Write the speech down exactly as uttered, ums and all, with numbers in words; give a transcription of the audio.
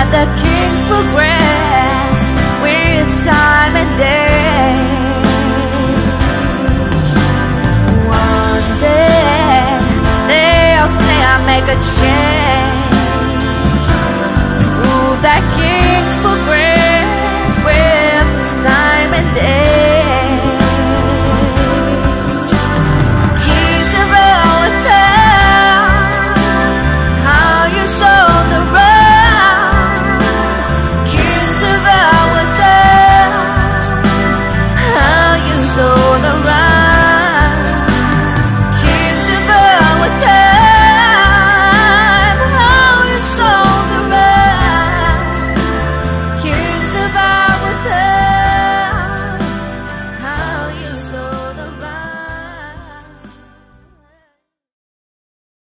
that the kings progress with time and age. One day they'll say I make a change, prove that king